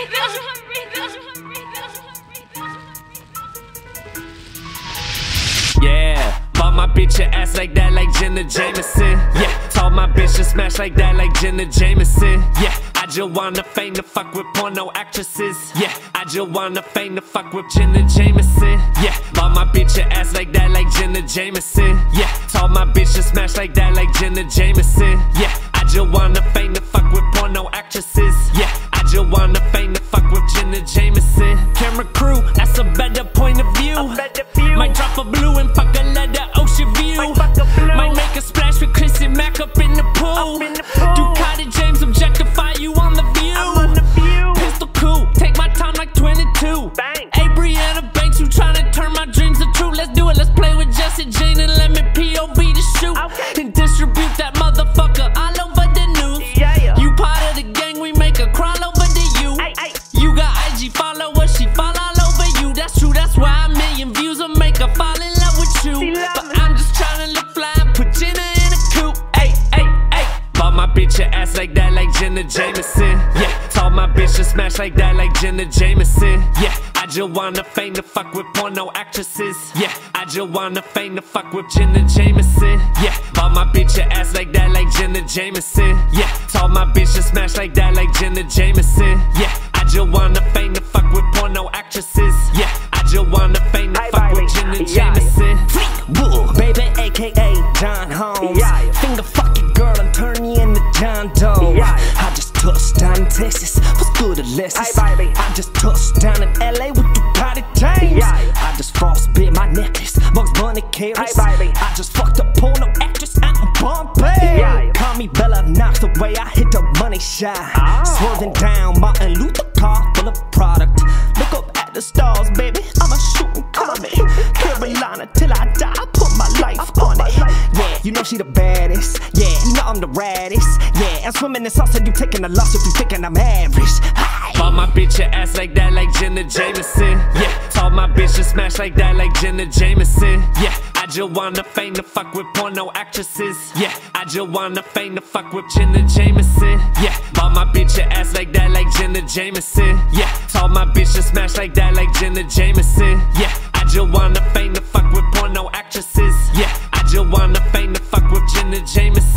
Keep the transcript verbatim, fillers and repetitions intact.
Yeah, bought my bitch your ass like that, like Jenna Jameson. Yeah, told my bitch to smash like that, like Jenna Jameson. Yeah, I just wanna feign to fuck with porno actresses. Yeah, I just wanna feign to fuck with Jenna Jameson. Yeah, bought my bitch your ass like that, like Jenna Jameson. Yeah, told my bitch to smash like that, like Jenna Jameson. Yeah, I just wanna feign to fuck with porno actresses. Yeah, I just wanna feign to fuck with Jenna Jameson. Camera crew, that's a better point of view. Might drop a blue and fuck a leather ocean view. Might make a splash with Chrissy Mack up in the pool. Ducati James objectify you on the view. Pistol cool, take my time like twenty-two. Hey Brianna Banks, you tryna turn my dreams to true. Let's do it, let's play with Jesse Jane and let me P O V to shoot. And distribute that motherfucker all over the news. You part of the gang, we make her crawl over to you. You got I G followers, she fall all over you. That's true, that's why a million views will make her fall in love with you. But I'm just tryna look fly and put Jenna in a coupe. Ay, ay, ay. Bought my bitch your ass like that, like Jenna Jameson. Yeah, told my bitch to smash like that, like Jenna Jameson. Yeah, I just wanna feign to fuck with porno actresses. Yeah, I just wanna feign to fuck with Jenna Jameson. Yeah, bought my bitch your ass like that, like Jenna Jameson. Yeah, told my bitch to smash like that, like Jenna Jameson. Yeah, I just wanna feign to fuck with porno actresses. Yeah, I just wanna feign to fuck with Jenna Jameson. Woo, baby, aka John Holmes. Finger fuck your girl and turn you into John Doe. I just touched down in Texas. What's good, Alexis? I just touched down in L A with Ducati James. I just frostbit my necklace. Bugs Bunny carrots. I just fucked a porno actress out in Pompeii. Call me Bella Knox the way I hit the money shot. Swerving down Martin Luther car full of product. Look up at the stars, baby. I'm a shooting comedy. Carolina till I die. I put my life on it. Yeah, you know she the baddest. Yeah, you know I'm the raddest. Yeah, I'm swimming in salsa. You taking a loss if you thinking I'm average. Bought my bitch your ass like that, like Jenna Jameson. Yeah, told my bitch to smash like that, like Jenna Jameson. Yeah, I just wanna feign to fuck with porno actresses. Yeah, I just wanna feign to fuck with Jenna Jameson. Yeah, bought my bitch your ass like that, like Jenna Jameson. Yeah, told my bitch to smash like that, like Jenna Jameson. Yeah, I just wanna feign to fuck with porno actresses. Yeah, I just wanna feign to fuck with Jenna Jameson.